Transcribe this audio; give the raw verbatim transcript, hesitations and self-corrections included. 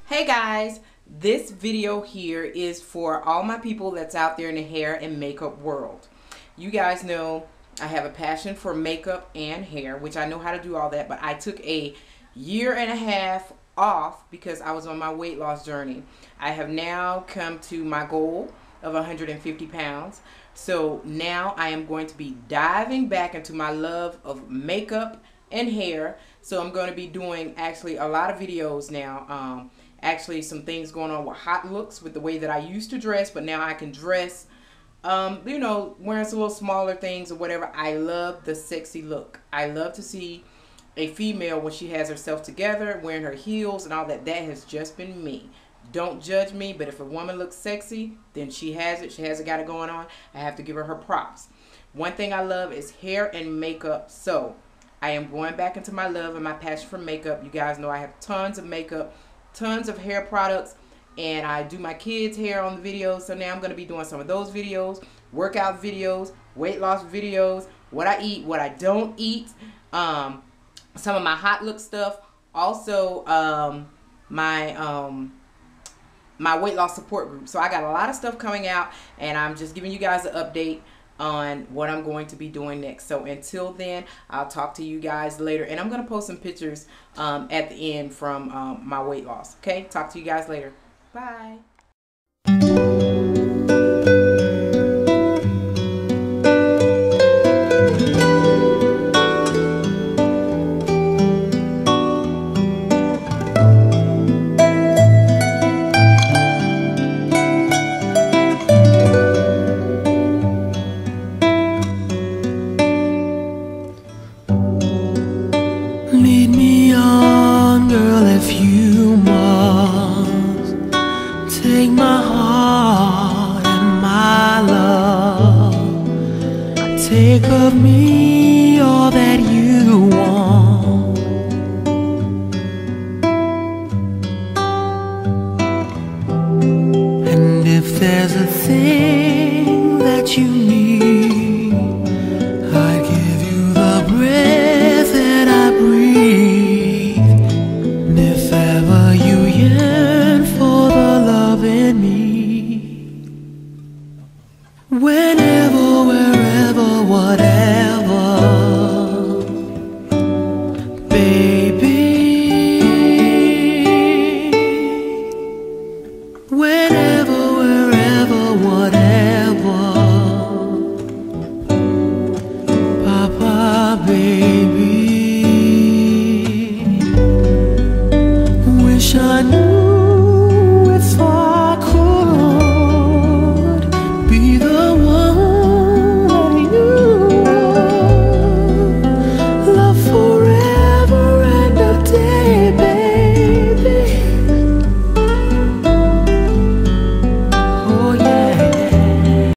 Hey guys, this video here is for all my people that's out there in the hair and makeup world. You guys know I have a passion for makeup and hair, which I know how to do all that, but I took a year and a half off because I was on my weight loss journey. I have now come to my goal of one hundred fifty pounds. So now I am going to be diving back into my love of makeup and hair. So I'm going to be doing actually a lot of videos now. Um, actually some things going on with hot looks with the way that I used to dress, but now I can dress, um, you know, wearing some little smaller things or whatever. I love the sexy look. I love to see a female when she has herself together, wearing her heels and all that. That has just been me. Don't judge me, but if a woman looks sexy, then she has it. She hasn't got it going on. I have to give her her props. One thing I love is hair and makeup. So I am going back into my love and my passion for makeup. You guys know I have tons of makeup, tons of hair products, and I do my kids' hair on the videos. So now I'm going to be doing some of those videos, workout videos, weight loss videos, what I eat, what I don't eat, um, some of my hot look stuff, also um, my um, my weight loss support group. So I got a lot of stuff coming out, and I'm just giving you guys an update on what I'm going to be doing next. So until then, I'll talk to you guys later, and I'm going to post some pictures um, at the end from um, my weight loss. Okay, talk to you guys later. Bye. Lead me on, girl, if you must. Take my heart and my love. Take of me all that you want. And if there's a thing that you